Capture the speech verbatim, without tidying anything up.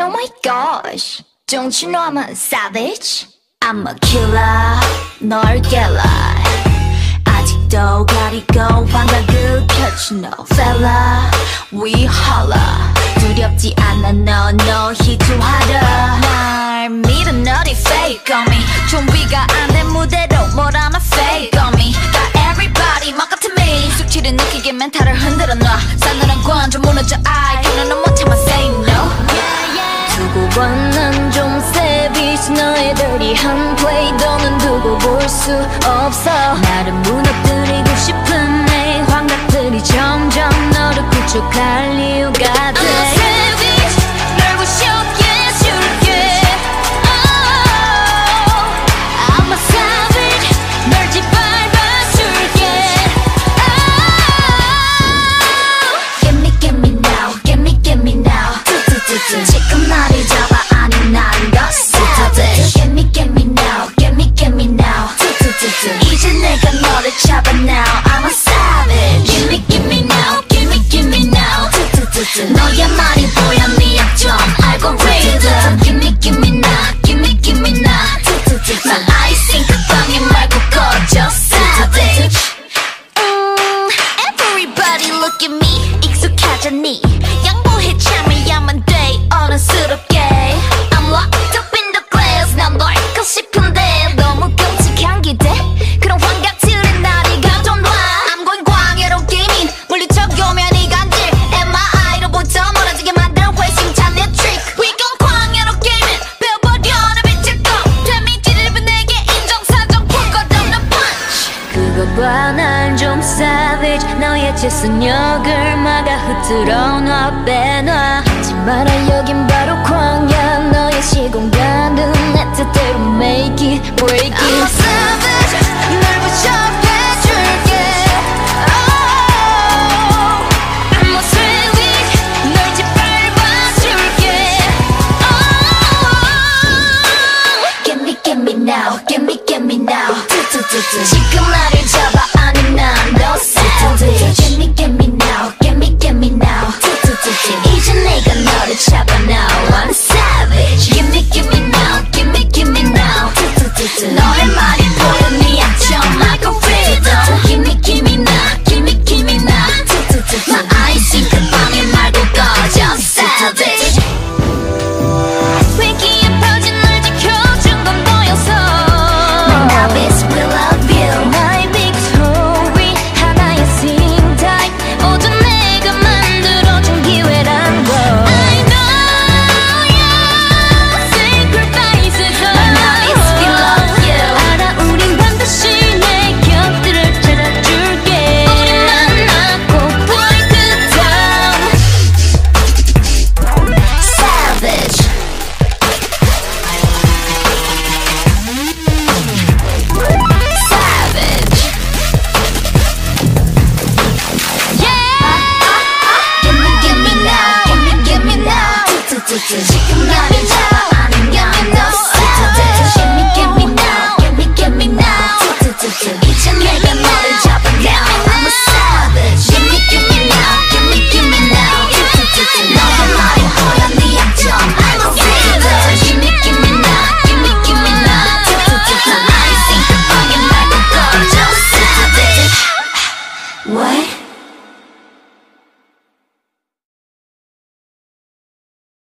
Oh my gosh, don't you know I'm a savage? I'm a killer, 널 깰라. 아직도 가리고 환각을 펼치 no fella. We holla. 두렵지 않아 no no 희투하라. 날 믿어 너리 fake on me. 준비가 안 된 무대로 뭘 하나 fake on me. got everybody 막 같은 me. 숙취를 느끼게 멘탈을 흔들어 놔. 싸늘한 관점 무너져 I 결론은 못 참아 say no. 두고 봐 난 좀 savage. 너의 dirty한 play 너는 두고 볼 수 없어. 나를 무너뜨리고 싶은 내 환각들이 점점 너를 구축할 이유가 돼. I'm a savage 널 부셔게 해줄게. oh, I'm a savage 널 짓밟아줄게. oh, Give me give me now give me give me now. 지금 나를 잡아 아니 나를 더 savage. Give me give me now give me give me now. 이제 내가 너를 잡아 now. I'm a savage. Give me give me now give me give me now. 너의 말이 보여 네 약점 알고리즘. Give me give me now give me give me now. 난 아이싱 그 방에 말고 꺼져 savage. 음, Everybody look at me 익숙하잖니. 양보해 참아야만 돼 어른스럽게. I'm locked up in the glass 난 널 거 싶은데 너무 끔찍한 기대. 그런 환각들의 나를 가져놔. I'm going 광야로 게이밍 물리적이오면 이 간질 엠아이로부터 멀어지게 만든 회심찬 내 트릭. We gon' 광야로 게이밍 배워버려 내 빛을 꺼. 데미지를 입은 내게 인정사정 풀것없는 punch. 그거 봐 난 좀 savage. 너의 재선역을 막아 흐트러 놔 빼놔. 하지 마라 여긴 바로 광야. 너의 시공간은 내 뜻대로 make it break